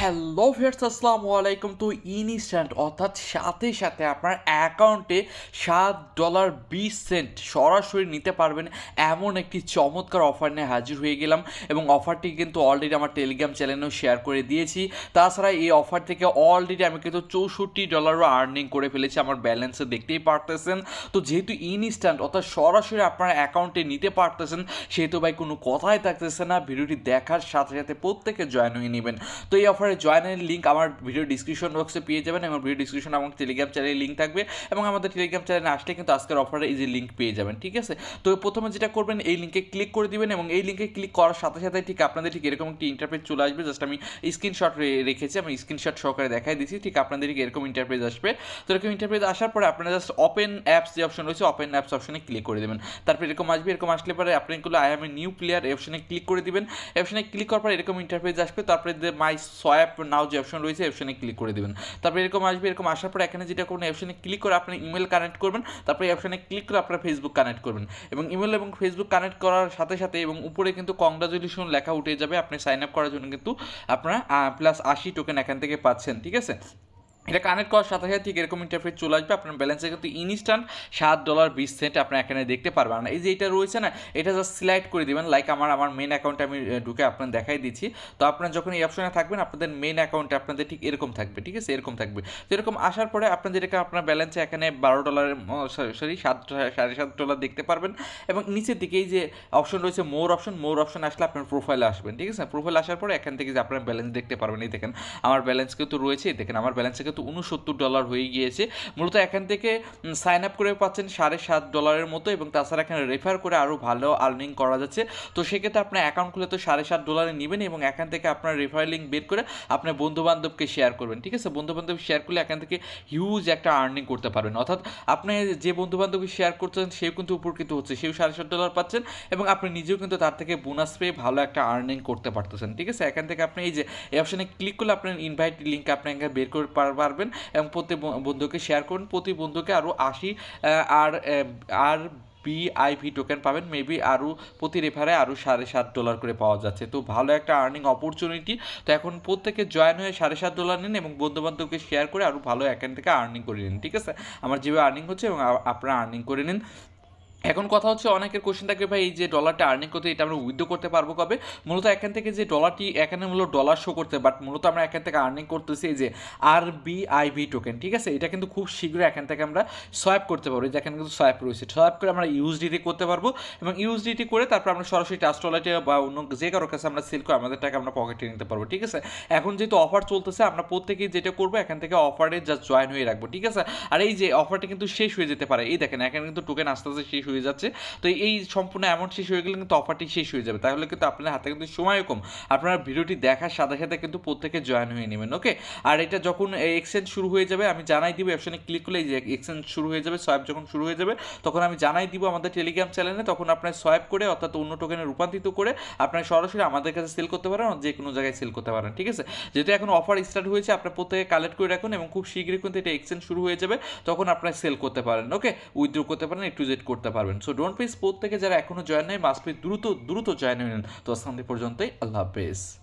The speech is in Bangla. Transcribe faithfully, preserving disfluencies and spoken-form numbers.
হ্যালো ভিউয়ার্স, আসসালামু আলাইকুম। তো ইনস্ট্যান্ট অর্থাৎ সাথে সাথে আপনার অ্যাকাউন্টে সাত ডলার বিশ সেন্ট সরাসরি নিতে পারবেন এমন একটি চমৎকার অফার নিয়ে হাজির হয়ে গেলাম এবং অফারটি কিন্তু অলরেডি আমার টেলিগ্রাম চ্যানেলেও শেয়ার করে দিয়েছি। তাছাড়া এই অফার থেকে অলরেডি আমি কিন্তু চৌষট্টি ডলারও আর্নিং করে ফেলেছি, আমার ব্যালেন্সে দেখতেই পারতেছেন। তো যেহেতু ইনস্ট্যান্ট অর্থাৎ সরাসরি আপনার অ্যাকাউন্টে নিতে পারতেছেন, সেহেতু ভাই কোনো কথাই থাকতেছে না, ভিডিওটি দেখার সাথে সাথে প্রত্যেকে জয়েন হয়ে নেবেন। তো এই অফারে জয়েনের লিঙ্ক আমার ভিডিও ডিসক্রিপশন বক্সে পেয়ে যাবেন এবং ভিডিও ডিসক্রিপশনে আমার টেলিগ্রাম চ্যানেলের লিঙ্ক থাকবে এবং আমাদের টেলিগ্রাম চ্যানেলে আসলে কিন্তু আজকের অফারে এই যে লিঙ্ক পেয়ে যাবেন, ঠিক আছে। তো প্রথমে যেটা করবেন, এই লিঙ্কে ক্লিক করে দিবেন এবং এই লিঙ্কে ক্লিক করার সাথে সাথে ঠিক আপনাদের ঠিক এরকম একটি ইন্টারফেস চলে আসবে। জাস্ট আমি স্ক্রিনশট রেখেছি, আমি স্ক্রিনশট সহকারে দেখাই দিচ্ছি, ঠিক আপনাদের ঠিক এরকম ইন্টারফেস আসবে। তো এরকম ইন্টারফেস আসার পরে আপনারা জাস্ট ওপেন অ্যাপস যে অপশন রয়েছে, ওপেন অ্যাপস অপশনে ক্লিক করে দেবেন। তারপর এরকম আসবে, এরকম আসলে পরে আপনি এগুলো I am a new player এই অপশনে ক্লিক করে দিবেন। এই অপশনে ক্লিক করার পর এরকম ইন্টারফেস আসবে। তারপরে মাই সোয়াপ নাও যে অপশন রয়েছে অপশনে ক্লিক করে দেবেন। তারপরে এরকম আসবে, এরকম আসার পর এখানে যেটা করবেন, অপশনে ক্লিক করে আপনি ইমেল কানেক্ট করবেন। তারপরে এই অপশনে ক্লিক করে আপনারা ফেসবুক কানেক্ট করবেন এবং ইমেল এবং ফেসবুক কানেক্ট করার সাথে সাথে এবং উপরে কিন্তু কংগ্রাচুলেশন লেখা উঠে যাবে। আপনি সাইন আপ করার জন্য কিন্তু আপনারা প্লাস আশি টোকেন এখান থেকে পাচ্ছেন, ঠিক আছে। এটা কানেক্ট করার সাথে সাথে ঠিক এরকম ইন্টারফেস চলে আসবে। আপনার ব্যালেন্সে কিন্তু ইনস্ট্যান্ট সাত ডলার বিশ সেন্ট আপনার এখানে দেখতে পারবেন না। এই যে এটা রয়েছে না, এটা জাস্ট সিলেক্ট করে দেবেন। লাইক আমার আমার মেন অ্যাকাউন্টে আমি ঢুকে আপনার দেখাই দিচ্ছি। তো আপনার যখন এই অপশনে থাকবেন, আপনাদের মেন অ্যাকাউন্টে আপনাদের ঠিক এরকম থাকবে, ঠিক আছে, এরকম থাকবে। তো এরকম আসার পরে আপনাদের এখানে আপনার ব্যালেন্সে এখানে বারো ডলারের সরি সাত সাড়ে সাত ডলার দেখতে পারবেন এবং নিচের দিকে এই যে অপশন রয়েছে মোর অপশন, মোর অপশন আসলে আপনার প্রোফাইলে আসবেন, ঠিক আছে। প্রোফাইল আসার পরে এখান থেকে যে আপনার ব্যালেন্স দেখতে পারবেন, এই দেখেন আমার ব্যালেন্স কিন্তু রয়েছে, দেখেন আমার ব্যালেন্সে কিন্তু উনসত্তর ডলার হয়ে গিয়েছে। মূলত এখান থেকে সাইন আপ করে পাচ্ছেন সাড়ে সাত ডলারের মতো এবং তাছাড়া এখানে রেফার করে আরও ভালো আর্নিং করা যাচ্ছে। তো সেক্ষেত্রে আপনার অ্যাকাউন্ট খুলে তো সাড়ে সাত ডলারে নেবেন এবং এখান থেকে আপনার রেফার লিঙ্ক বের করে আপনার বন্ধুবান্ধবকে শেয়ার করবেন, ঠিক আছে। বন্ধুবান্ধব শেয়ার করলে এখান থেকে হিউজ একটা আর্নিং করতে পারবেন। অর্থাৎ আপনি যে বন্ধুবান্ধবকে শেয়ার করছেন সেও কিন্তু উপকৃত হচ্ছে, সেও সাড়ে সাত ডলার পাচ্ছেন এবং আপনি নিজেও কিন্তু তার থেকে বোনাস পেয়ে ভালো একটা আর্নিং করতে পারতেছেন, ঠিক আছে। এখান থেকে আপনি এই যে এই অপশনে ক্লিক করলে আপনার ইনভাইট লিঙ্ক আপনি এখানে বের করে পারবেন এবং প্রতি বন্ধুকে শেয়ার করুন। প্রতি বন্ধুকে আরও আশি আর আর বিআইভি টোকেন পাবেন, মেবি আরও প্রতি রেফারে আরও সাড়ে সাত ডলার করে পাওয়া যাচ্ছে। তো ভালো একটা আর্নিং অপরচুনিটি। তো এখন প্রত্যেকে জয়েন হয়ে সাড়ে সাত ডলার নিন এবং বন্ধুবান্ধবকে শেয়ার করে আরও ভালো এখান থেকে আর্নিং করে নিন, ঠিক আছে। আমার যেভাবে আর্নিং হচ্ছে এবং আপনারা আর্নিং করে নিন। এখন কথা হচ্ছে, অনেকের কোশ্চেন থাকবে ভাই এই যে ডলারটা আর্নিং করতে এটা আমরা উইথড্র করতে পারবো কবে। মূলত এখান থেকে যে ডলারটি এখানে মূলত ডলার শো করতে, বাট মূলত আমরা এখান থেকে আর্নিং করতেছি এই যে আর বিআইভি টোকেন, ঠিক আছে। এটা কিন্তু খুব শীঘ্রই এখান থেকে আমরা সোয়াইপ করতে পারবো, যে এখানে কিন্তু সোয়াইপ রয়েছে, সোয়াইপ করে আমরা ইউএসডিটি করতে পারবো এবং ইউএসডিটি করে তারপর আমরা সরাসরি ট্রাস্ট ওয়ালেটে বা অন্য যে কারোর কাছে আমরা সেল করে আমাদের টাকা আমরা পকেটে নিতে পারবো, ঠিক আছে। এখন যেহেতু অফার চলতেছে, আমরা প্রত্যেকেই যেটা করবো এখান থেকে অফারে জাস্ট জয়েন হয়ে রাখবো, ঠিক আছে। আর এই যে অফারটা কিন্তু শেষ হয়ে যেতে পারে, এই দেখেন এখানে কিন্তু টোকেন আস্তে আস্তে শেষ হয়ে যাচ্ছে। তো এই সম্পূর্ণ অ্যামাউন্ট শেষ হয়ে গেলে কিন্তু অফারটি শেষ হয়ে যাবে, তাহলে কিন্তু আপনার হাতে কিন্তু সময়ও কম, আপনারা ভিডিওটি দেখার সাথে সাথে কিন্তু প্রত্যেকে জয়েন হয়ে নেবেন, ওকে। আর এটা যখন এক্সচেঞ্জ শুরু হয়ে যাবে আমি জানাই দিব, অপশনে ক্লিক করলে যে এক্সচেঞ্জ শুরু হয়ে যাবে, সোয়াইপ যখন শুরু হয়ে যাবে তখন আমি জানাই দিব আমাদের টেলিগ্রাম চ্যানেলে। তখন আপনার সোয়াইপ করে অর্থাৎ অন্য টোকেনে রূপান্তরিত করে আপনার সরাসরি আমাদের কাছে সেল করতে পারেন, যে কোনো জায়গায় সেল করতে পারেন, ঠিক আছে। যেহেতু এখন অফার স্টার্ট হয়েছে, আপনার প্রত্যেকে কালেক্ট করে রাখুন এবং খুব শীঘ্রই কিন্তু এটা এক্সচেঞ্জ শুরু হয়ে যাবে, তখন আপনারা সেল করতে পারেন, ওকে, উইথড্র করতে পারেন, একটু জেড করতে পারবেন। সো ডোন্ট মিস, প্রত্যেকে যারা এখনো জয়েন নেই মাস্ট বি দ্রুত দ্রুত জয়েন হয়ে নেন। তো আজকে পর্যন্তই, আল্লাহ হাফেজ।